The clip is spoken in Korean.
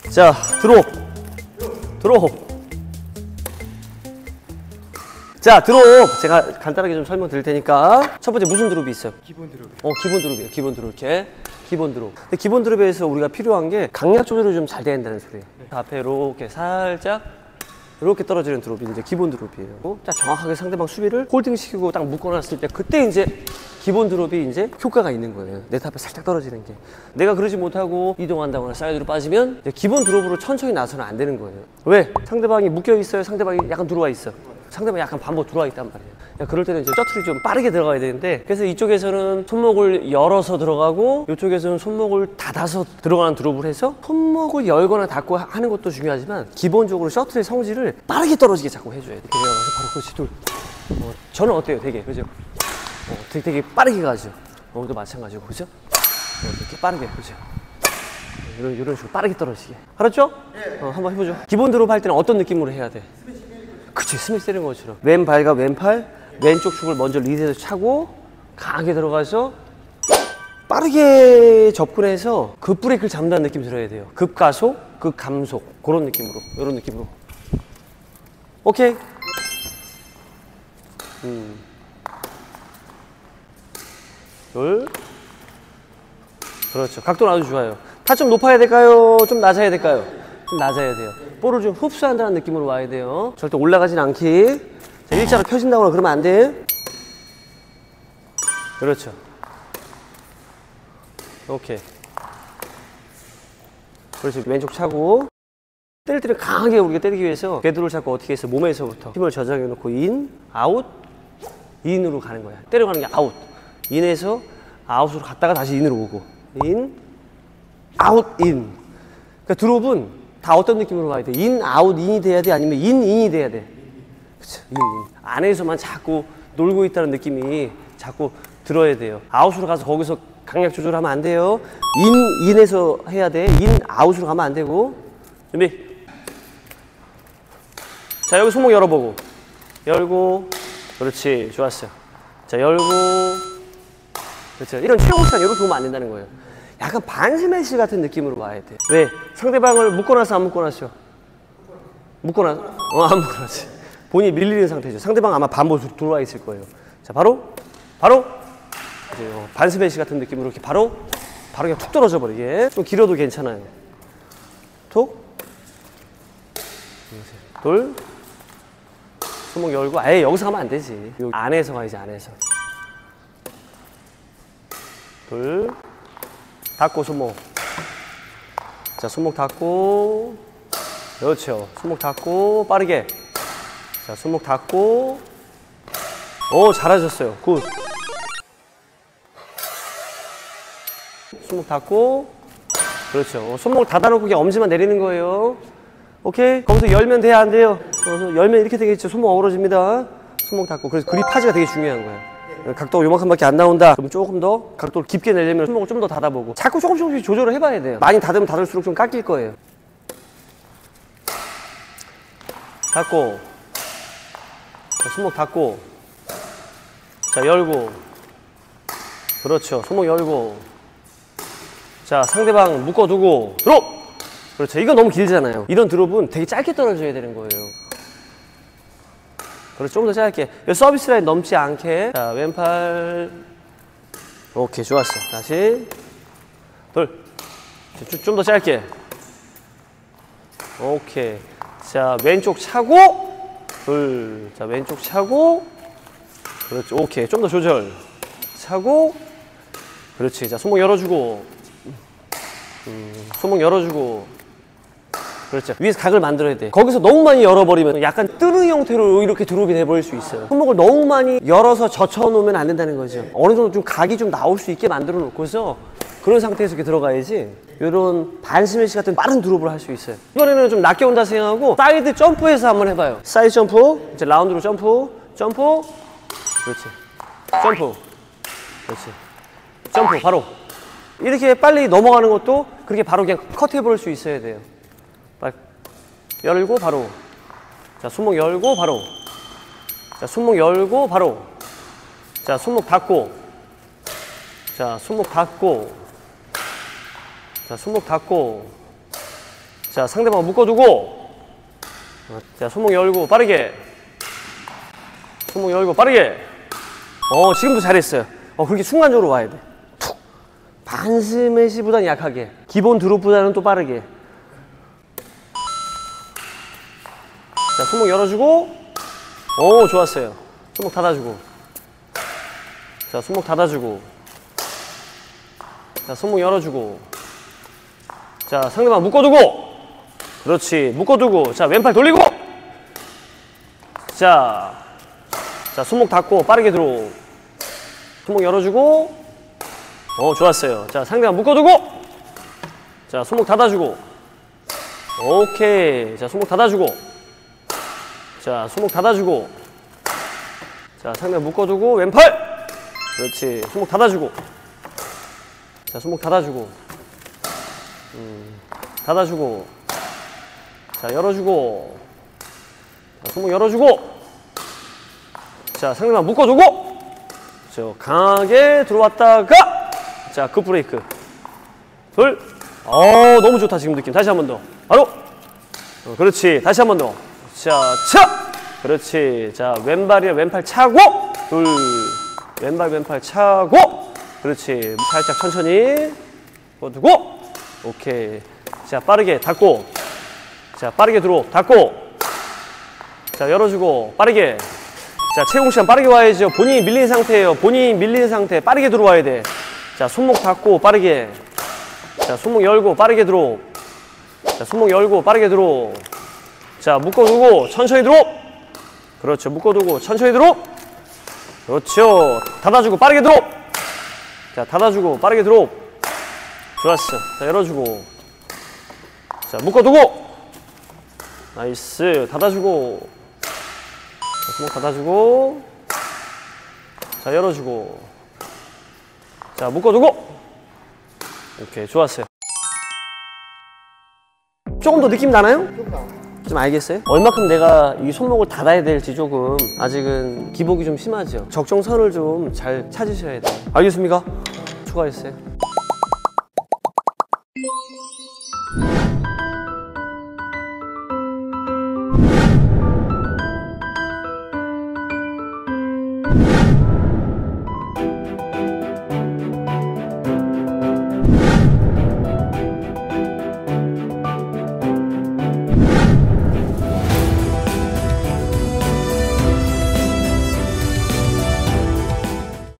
자, 드롭. 드롭. 자, 드롭. 제가 간단하게 좀 설명드릴 테니까. 첫 번째 무슨 드롭이 있어요? 기본 드롭. 기본 드롭이에요. 기본 드롭. 이렇게. 기본 드롭. 근데 기본 드롭에서 우리가 필요한 게 강약 조절이 좀 잘 돼야 된다는 소리예요. 네. 앞에 이렇게 살짝 이렇게 떨어지는 드롭이 이제 기본 드롭이에요. 딱 정확하게 상대방 수비를 홀딩 시키고 딱 묶어놨을 때 그때 이제 기본 드롭이 이제 효과가 있는 거예요. 네트 앞에 살짝 떨어지는 게. 내가 그러지 못하고 이동한다거나 사이드로 빠지면 이제 기본 드롭으로 천천히 나서는 안 되는 거예요. 왜? 상대방이 묶여 있어요. 상대방이 약간 들어와 있어. 상대방이 약간 반복 들어와 있단 말이에요. 그럴 때는 이제 셔틀이 좀 빠르게 들어가야 되는데, 그래서 이쪽에서는 손목을 열어서 들어가고 이쪽에서는 손목을 닫아서 들어가는 드롭을 해서 손목을 열거나 닫고 하는 것도 중요하지만 기본적으로 셔틀의 성질을 빠르게 떨어지게 자꾸 해줘야 돼. 그래서 바로 그렇지 둘. 저는 어때요? 되게 그죠? 되게 빠르게 가죠. 오늘도 마찬가지고 그죠? 이렇게 빠르게 그죠? 이런 식으로 빠르게 떨어지게. 알았죠? 네. 한번 해보죠. 기본 드롭 할 때는 어떤 느낌으로 해야 돼? 그치, 스매시 때리는 것처럼 왼발과 왼팔 왼쪽 축을 먼저 리드해서 차고 강하게 들어가서 빠르게 접근해서 급 브레이크를 잡는다는 느낌 들어야 돼요. 급가속, 급감속 그런 느낌으로, 이런 느낌으로. 오케이? 둘. 그렇죠. 각도는 아주 좋아요. 타 좀 높아야 될까요? 좀 낮아야 될까요? 좀 낮아야 돼요. 볼을 좀 흡수한다는 느낌으로 와야 돼요. 절대 올라가진 않기. 자, 일자로 펴진다거나 그러면 안 돼. 그렇죠. 오케이. 그렇지. 왼쪽 차고. 때릴 때는 강하게 우리가 때리기 위해서 궤도를 잡고 어떻게 해서 몸에서부터 힘을 저장해 놓고 인, 아웃, 인으로 가는 거야. 때려가는 게 아웃. 인에서 아웃으로 갔다가 다시 인으로 오고. 인, 아웃, 인. 그러니까 드롭은 다 어떤 느낌으로 가야 돼? 인, 아웃, 인이 돼야 돼? 아니면 인, 인이 돼야 돼? 그쵸, 인. 안에서만 자꾸 놀고 있다는 느낌이 자꾸 들어야 돼요. 아웃으로 가서 거기서 강약 조절하면 안 돼요. 인에서 해야 돼. 인, 아웃으로 가면 안 되고. 준비. 자, 여기 손목 열어보고. 열고. 그렇지. 좋았어요. 자, 열고. 그렇죠. 이런 최고 시간 이렇게 오면 안 된다는 거예요. 약간 반스매시 같은 느낌으로 와야 돼. 왜? 상대방을 묶어놨어, 안 묶어놨어? 묶어놨어? 안 묶어놨지. 본인이 밀리는 상태죠. 상대방 아마 반복 들어와 있을 거예요. 자, 바로 반스매시 같은 느낌으로 이렇게 바로 그냥 툭 떨어져 버리게. 좀 길어도 괜찮아요. 툭. 둘. 손목 열고. 아예 여기서 가면 안 되지. 여기 안에서 가야지, 안에서. 둘. 닫고 손목. 자, 손목 닫고. 그렇죠. 손목 닫고 빠르게. 자, 손목 닫고. 오, 잘하셨어요. 굿. 손목 닫고. 그렇죠. 손목을 닫아놓고 그냥 엄지만 내리는 거예요. 오케이? 거기서 열면 돼야 안 돼요? 열면 이렇게 되겠죠. 손목 어우러집니다. 손목 닫고. 그래서 그립 파지가 되게 중요한 거예요. 각도가 요만큼밖에 안 나온다. 그럼 조금 더 각도를 깊게 내려면 손목을 좀 더 닫아보고. 자꾸 조금씩 조절을 해봐야 돼요. 많이 닫으면 닫을수록 좀 깎일 거예요. 닫고. 자, 손목 닫고. 자, 열고. 그렇죠. 손목 열고. 자, 상대방 묶어두고. 드롭! 그렇죠. 이건 너무 길잖아요. 이런 드롭은 되게 짧게 떨어져야 되는 거예요. 그래서 좀 더 짧게. 서비스 라인 넘지 않게. 자, 왼팔. 오케이, 좋았어. 다시. 둘. 좀 더 짧게. 오케이. 자, 왼쪽 차고. 둘. 자, 왼쪽 차고. 그렇지. 오케이. 좀 더 조절. 차고. 그렇지. 자, 손목 열어주고. 손목 열어주고. 그렇죠. 위에서 각을 만들어야 돼. 거기서 너무 많이 열어버리면 약간 뜨는 형태로 이렇게 드롭이 돼버릴 수 있어요. 손목을 너무 많이 열어서 젖혀놓으면 안 된다는 거죠. 어느 정도 좀 각이 좀 나올 수 있게 만들어 놓고서 그런 상태에서 이렇게 들어가야지 이런 반스매시 같은 빠른 드롭을 할 수 있어요. 이번에는 좀 낮게 온다 생각하고 사이드 점프해서 한번 해봐요. 사이드 점프. 이제 라운드로 점프. 점프. 그렇지. 점프. 그렇지. 점프. 바로. 이렇게 빨리 넘어가는 것도 그렇게 바로 그냥 컷해버릴 수 있어야 돼요. 열고 바로. 자, 손목 열고 바로. 자, 손목 열고 바로. 자, 손목 닫고. 자, 손목 닫고. 자, 손목 닫고. 자, 상대방 묶어두고. 자, 손목 열고 빠르게. 손목 열고 빠르게. 지금도 잘했어요. 그렇게 순간적으로 와야 돼. 툭. 반스매시보다는 약하게. 기본 드롭보다는 또 빠르게. 자, 손목 열어주고. 좋았어요. 손목 닫아주고. 자, 손목 닫아주고. 자, 손목 열어주고. 자, 상대방 묶어두고. 그렇지. 묶어두고. 자, 왼팔 돌리고. 자, 손목 닫고 빠르게 들어. 손목 열어주고. 좋았어요. 자, 상대방 묶어두고. 자, 손목 닫아주고. 오케이. 자, 손목 닫아주고. 자, 손목 닫아주고. 자, 상대방 묶어두고 왼팔. 그렇지. 손목 닫아주고. 자, 손목 닫아주고. 닫아주고. 자, 열어주고. 자, 손목 열어주고. 자, 상대방 묶어두고. 강하게 들어왔다가. 자, 급 브레이크. 둘. 너무 좋다 지금 느낌. 다시 한 번 더. 바로. 그렇지. 다시 한 번 더. 자, 차. 그렇지. 자, 왼발이랑 왼팔 차고. 둘. 왼발 차고. 그렇지. 살짝 천천히. 뻗고. 오케이. 자, 빠르게 닫고. 자, 빠르게 들어. 닫고. 자, 열어주고. 빠르게. 자, 채공 시간 빠르게 와야죠. 본인이 밀린 상태예요. 본인이 밀린 상태. 빠르게 들어와야 돼. 자, 손목 닫고 빠르게. 자, 손목 열고 빠르게 들어. 자, 손목 열고 빠르게 들어. 자, 묶어두고 천천히 들어. 그렇죠. 묶어두고 천천히 들어. 그렇죠. 닫아주고 빠르게 들어. 자, 닫아주고 빠르게 들어. 좋았어. 자, 열어주고. 자, 묶어두고. 나이스. 닫아주고. 자, 손목 닫아주고. 자, 열어주고. 자, 묶어두고. 오케이. 좋았어요. 조금 더 느낌 나나요? 좀 알겠어요? 얼마큼 내가 이 손목을 닫아야 될지 조금 아직은 기복이 좀 심하죠. 적정선을 좀 잘 찾으셔야 돼요. 알겠습니까? 추가했어요.